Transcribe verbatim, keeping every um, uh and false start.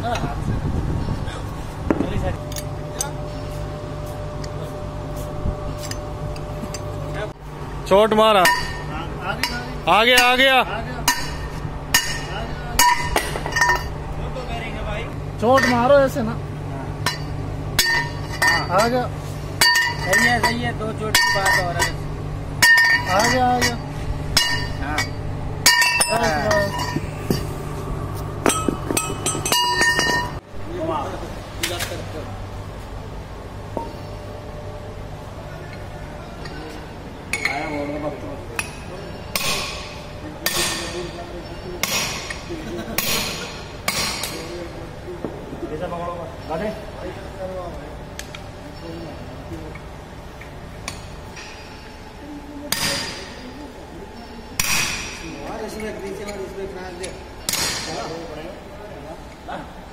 चोट मारा, आ गया आ गया, चोट मारो ऐसे ना, आ गया। सही है सही है, दो चोट की बात हो रहा है। आ गया आ गया। हाँ इसमें इसमें